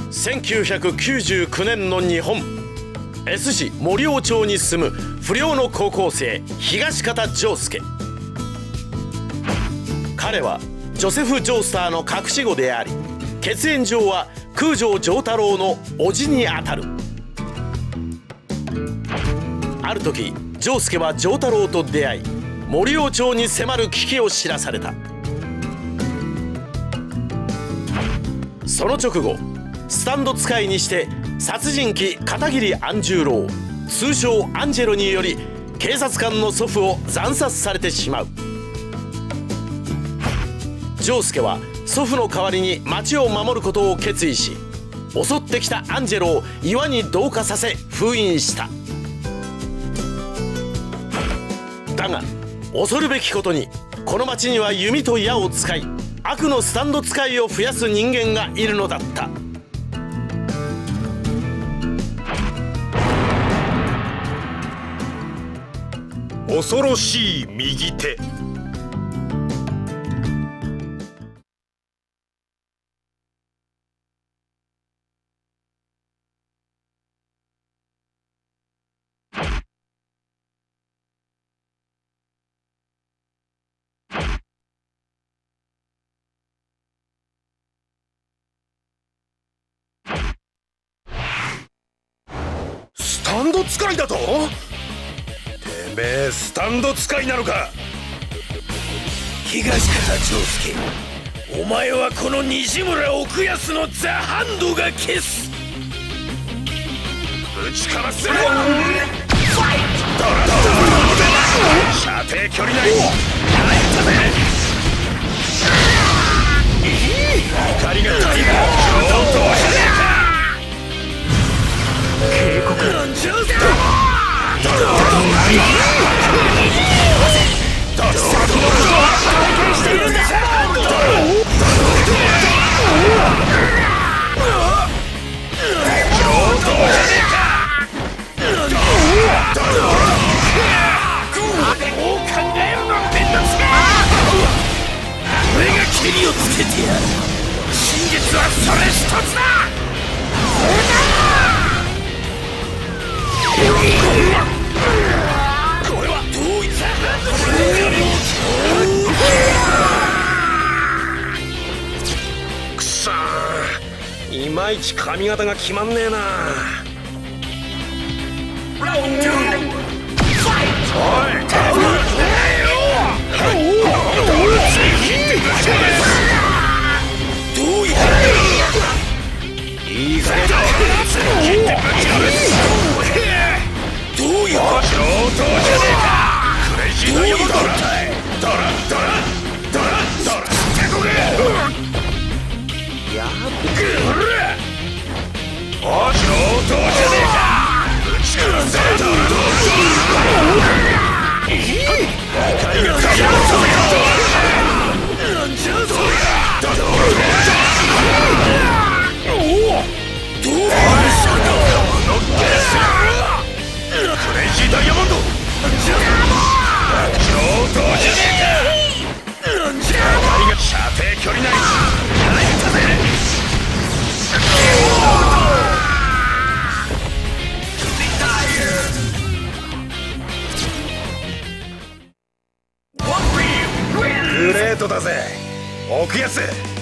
1999年の日本 S 市森尾町に住む不良の高校生東方丈介。彼はジョセフ・ジョースターの隠し子であり、血縁上は空城城太郎の叔父にあたる。ある時丈介は城太郎と出会い、森尾町に迫る危機を知らされた。その直後、スタンド使いにして殺人鬼片桐安十郎、通称アンジェロにより警察官の祖父を惨殺されてしまう。丈介は祖父の代わりに町を守ることを決意し、襲ってきたアンジェロを岩に同化させ封印した。だが恐るべきことに、この町には弓と矢を使い悪のスタンド使いを増やす人間がいるのだった。 恐ろしい右手。スタンド使いだと？てめえスタンド使いなのか？ 東方丈介、お前はこの西村奥安のザ・ハンドが消す。 ぶちかますぜ。射程距離内に入ったぜ。怒りが足りない上等じゃねえか。 警告なんじゃぜ。しているんだ。俺がケリをつけてやる。真実はそれ一つだ。これは統一くそー、いまいち髪型が決まんねえな。おい、いいかげだ。どういうこと？上等じゃねえか。クレイジーダイヤモンド。ドラ手こげ。やっお上等じゃねえか。ぶち殺せ。怒りが足りない。なんじゃそりゃ。どうしたんだ。クレイジーダイヤモンド。上等じゃねえか。なんじゃ。怒りが射程距離内に入ったぜ。グレートだぜ奥安。